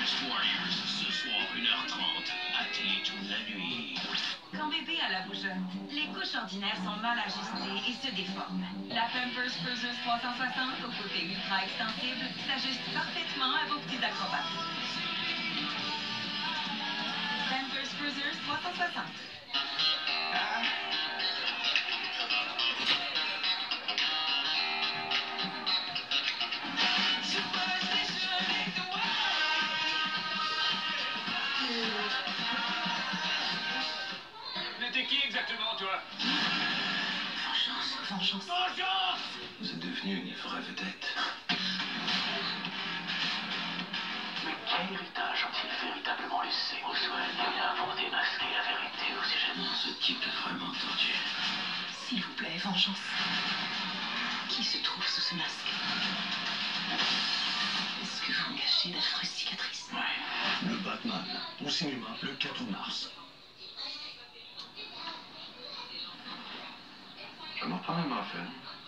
Warriors, ce soir 1h30, à télé toute la nuit. Quand bébé a la bouche jeune, les couches ordinaires sont mal ajustées et se déforment. La Pampers Cruisers 360, au côté ultra extensible, s'ajuste parfaitement à vos petits acrobates. Pampers Cruisers 360. Mais t'es qui exactement, toi? Vengeance, vengeance. Vengeance! Vous êtes devenu une vraie vedette. Mais quel héritage ont-ils véritablement laissé aux soignants pour démasquer la vérité au sujet de... Non, ce type est vraiment tordu. S'il vous plaît, vengeance. Qui se trouve sous ce masque? Est-ce que vous me cachez d'affreuses cicatrices? Ouais. Le Batman, au cinéma, le 4 mars. Je m'en prends un fait.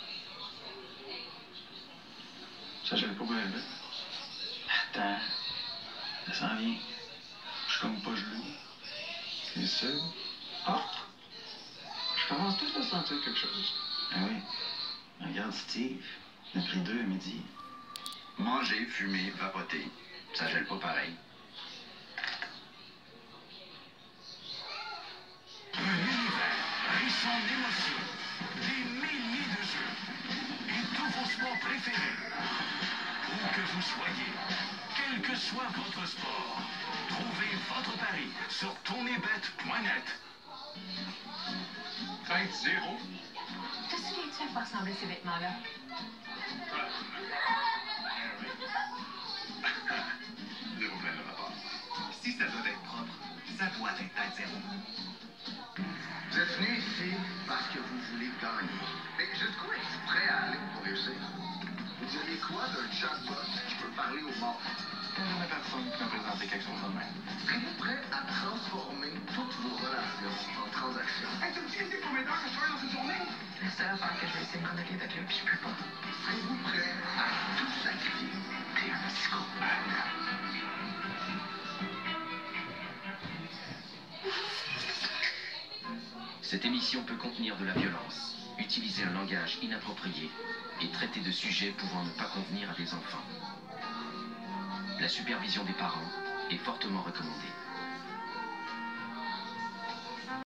Ça gêne pas bien, là. Attends. Ça s'en vient. Je suis comme pas gelé. C'est ça. Ah! Je commence tout à sentir quelque chose. Ah oui. Regarde Steve. Il a pris 2 à midi. Manger, fumer, vapoter. Ça gèle pas pareil. Un univers riche en émotions, des milliers de jeux et tous vos sports préférés. Où que vous soyez, quel que soit votre sport, trouvez votre pari sur tournebet.net. 5-0. Te souviens-tu à quoi ressemblaient ces vêtements-là? Zéro plein le rapport. Si ça doit être propre, ça doit être à zéro. Vous êtes venu ici parce que vous voulez gagner. Mais jusqu'où êtes-vous prêt à aller pour réussir? Vous diriez quoi d'un chatbot qui peut parler aux morts? Jamais personne qui m'a présenté quelque chose de même. Serez-vous prêt à transformer toutes vos relations en transactions? Hey, tu sais combien d'heures que je travaille dans une journée? La seule affaire que je vais essayer de me connecter avec là, puis je peux pas. Serez-vous prêt à tout sacrifier? T'es un psychopathe. Cette émission peut contenir de la violence, utiliser un langage inapproprié et traiter de sujets pouvant ne pas convenir à des enfants. La supervision des parents est fortement recommandée.